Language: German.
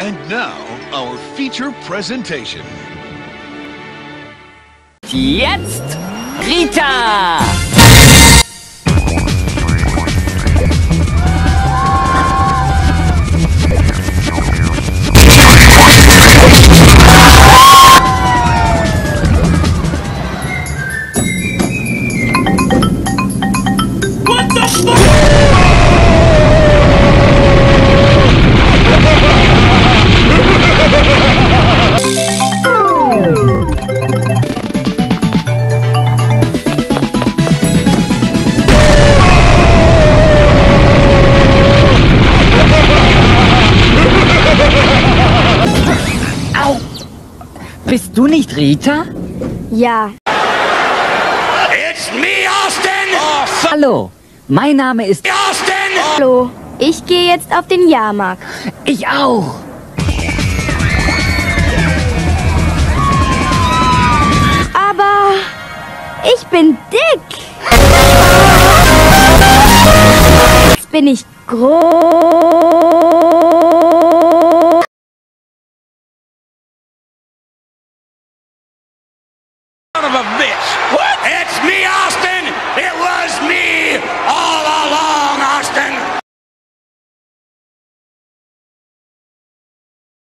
And now, our feature presentation. Jetzt Rita! What the fuck? Au! Bist du nicht Rita? Ja. It's me, Austin! Hallo, mein Name ist... Austin! Hallo, ich gehe jetzt auf den Jahrmarkt. Ich auch! Aber ich bin dick. Jetzt bin ich groß.